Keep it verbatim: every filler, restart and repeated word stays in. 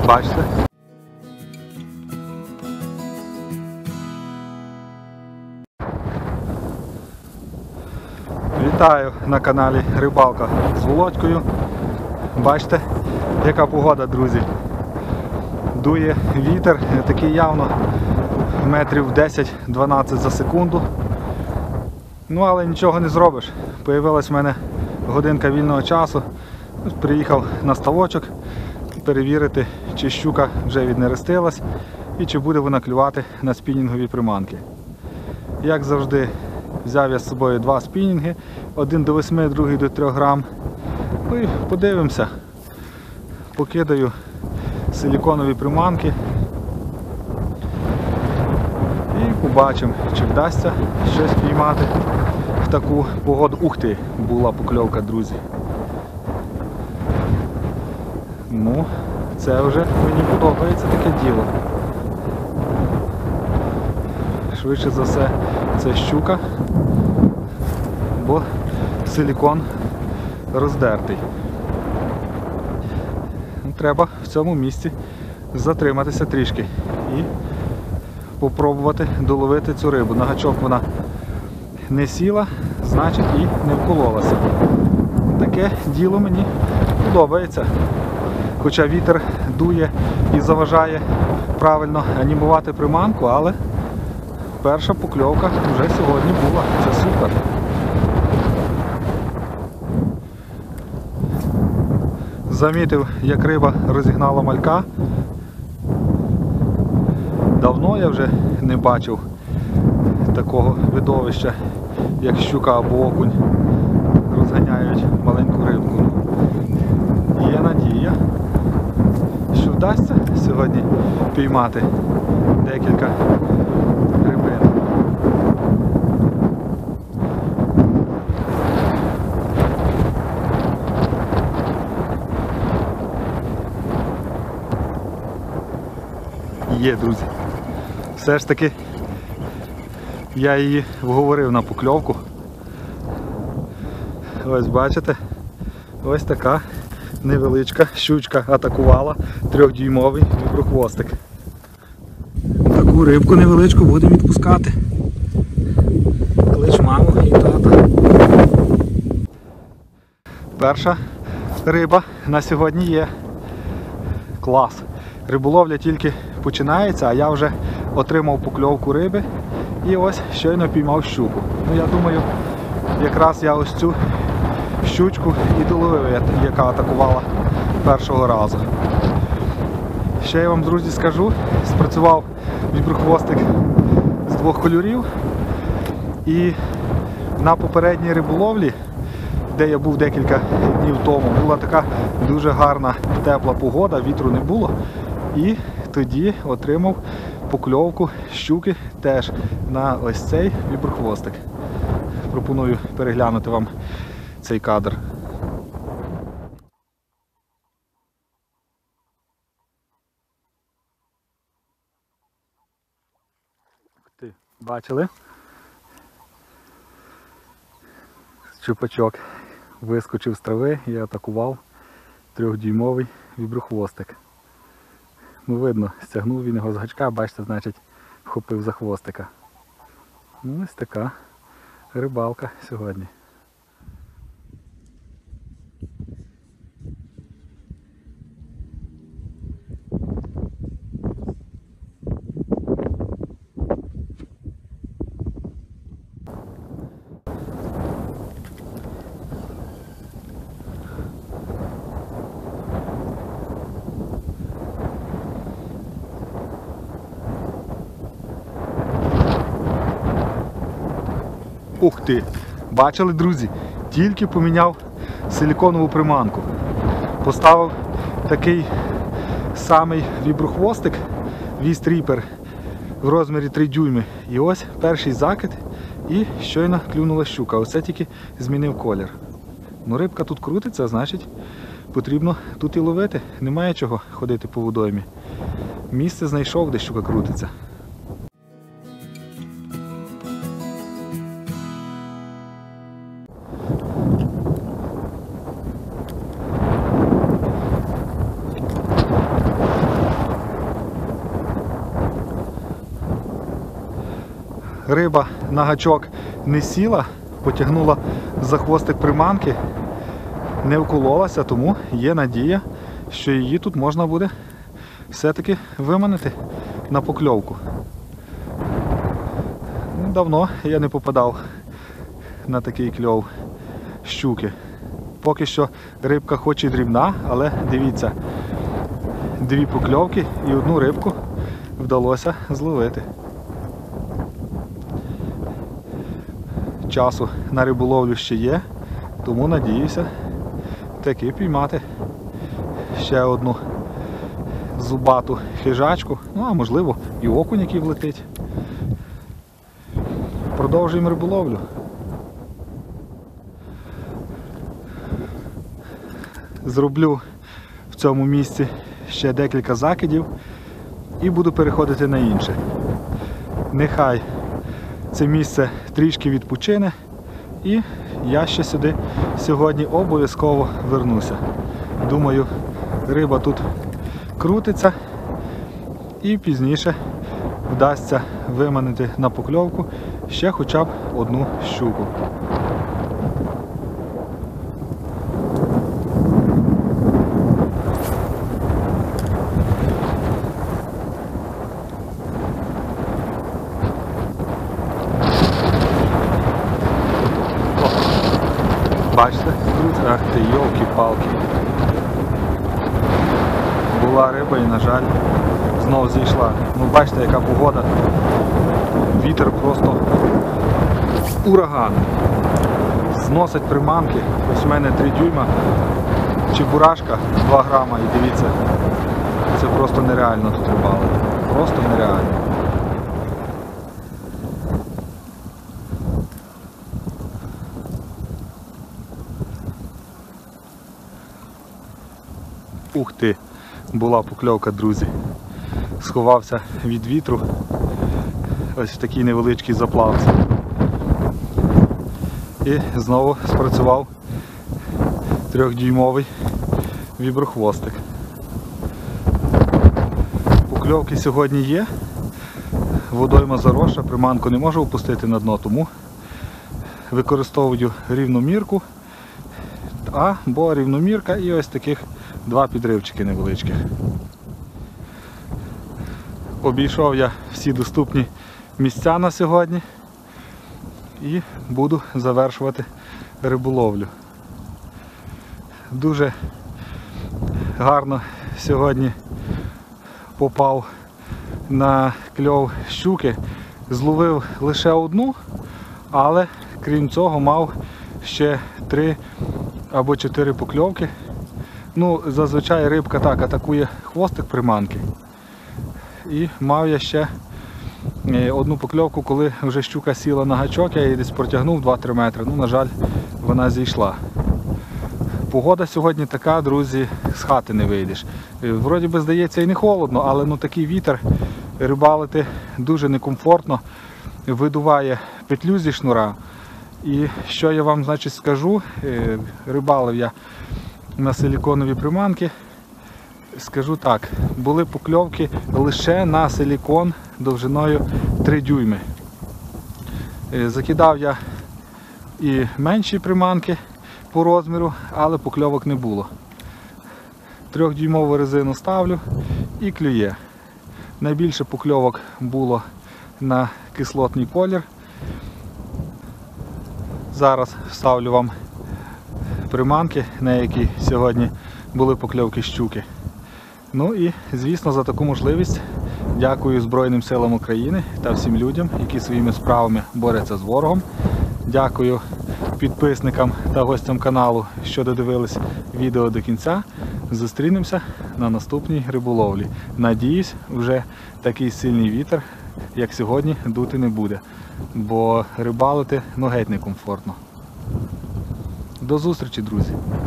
бачите. Вітаю на каналі Рибалка з Володькою. Бачите, яка погода, друзі. Дує вітер, такий явно метрів десять-дванадцять за секунду. Ну, але нічого не зробиш. Появилась в мене годинка вільного часу. Приїхав на ставочок перевірити, чи щука вже віднерестилась і чи буде вона клювати на спінінгові приманки. Як завжди, взяв я з собою два спінінги, один до восьми, другий до трьох грам. Ну і подивимося, покидаю силіконові приманки і побачимо, чи вдасться щось піймати в таку погоду. Ух ти, була покльовка, друзі. Ну, це вже мені подобається таке діло. Швидше за все, це щука, бо силікон роздертий. Треба в цьому місці затриматися трішки і попробувати доловити цю рибу. На гачок вона не сіла, значить і не вкололася. Таке діло мені подобається. Хоча вітер дує і заважає правильно анімувати приманку, але перша покльовка вже сьогодні була. Це супер. Замітив, як риба розігнала малька. Давно я вже не бачив такого видовища, як щука або окунь розганяють маленьку рибку. Є надія, що вдасться сьогодні піймати декілька рибин. Є, друзі. Все ж таки я її вговорив на покльовку. Ось бачите, ось така невеличка щучка атакувала трьохдюймовий віброхвостик. Таку рибку невеличку будемо відпускати. Клич маму і тата. Перша риба на сьогодні є. Клас. Риболовля тільки починається, а я вже отримав покльовку риби і ось щойно піймав щуку. Ну, я думаю, якраз я ось цю щучку і доловив, яка атакувала першого разу. Ще я вам, друзі, скажу, спрацював віброхвостик з двох кольорів. І на попередній риболовлі, де я був декілька днів тому, була така дуже гарна тепла погода, вітру не було. І тоді отримав покльовку щуки теж на ось цей віброхвостик. Пропоную переглянути вам цей кадр. Бачили? Щупачок вискочив з трави і атакував трьохдюймовий віброхвостик. Ну, видно, стягнув він його з гачка, бачите, значить, вхопив за хвостика. Ну, ось така рибалка сьогодні. Ух ти! Бачили, друзі? Тільки поміняв силіконову приманку. Поставив такий самий віброхвостик, віст-ріпер в розмірі три дюйми. І ось перший закид і щойно клюнула щука. Оце тільки змінив колір. Ну, рибка тут крутиться, значить потрібно тут і ловити. Немає чого ходити по водоймі. Місце знайшов, де щука крутиться. риба на гачок не сіла, потягнула за хвостик приманки, не вкололася, тому є надія, що її тут можна буде все-таки виманити на покльовку. Давно я не попадав на такий кльов щуки. Поки що рибка хоч і дрібна, але дивіться, дві покльовки і одну рибку вдалося зловити. Часу на риболовлю ще є, тому надіюся таки піймати ще одну зубату хижачку, ну а можливо і окунь, який влетить. Продовжуємо риболовлю. Зроблю в цьому місці ще декілька закидів і буду переходити на інше. Нехай це місце трішки відпочине і я ще сюди сьогодні обов'язково вернуся. Думаю, риба тут крутиться і пізніше вдасться виманити на покльовку ще хоча б одну щуку. Бачите? Ах ти, йолки-палки. Була риба і, на жаль, знову зійшла. Ну бачите, яка погода. Вітер просто ураган. Зносить приманки. Ось у мене три дюйма. Чебурашка два грама і дивіться, це просто нереально тут рибалити. Просто нереально. Ух ти, була покльовка, друзі. Сховався від вітру. Ось такий невеличкий заплався. І знову спрацював трьохдюймовий віброхвостик. Покльовки сьогодні є. Водойма заросша, приманку не можу опустити на дно, тому використовую рівномірку, або рівномірка і ось таких два підривчики невеличких. Обійшов я всі доступні місця на сьогодні і буду завершувати риболовлю. Дуже гарно сьогодні попав на кльов щуки. Зловив лише одну, але крім цього мав ще три або чотири покльовки. Ну, зазвичай рибка так атакує хвостик приманки. І мав я ще одну покльовку, коли вже щука сіла на гачок, я її десь протягнув два-три метри. Ну, на жаль, вона зійшла. Погода сьогодні така, друзі, з хати не вийдеш. Вроді би, здається, і не холодно, але ну, такий вітер, рибалити дуже некомфортно, видуває петлю зі шнура. І що я вам, значить, скажу, рибалив я на силіконові приманки. Скажу так, були покльовки лише на силікон довжиною три дюйми. Закидав я і менші приманки по розміру, але покльовок не було. Трьохдюймову резину ставлю і клює. Найбільше покльовок було на кислотний колір. Зараз ставлю вам приманки, на які сьогодні були покльовки щуки. Ну і, звісно, за таку можливість дякую Збройним силам України та всім людям, які своїми справами борються з ворогом. Дякую підписникам та гостям каналу, що додивились відео до кінця. Зустрінемося на наступній риболовлі. Надіюсь, вже такий сильний вітер, як сьогодні, дути не буде, бо рибалити ну геть некомфортно. До зустрічі, друзі!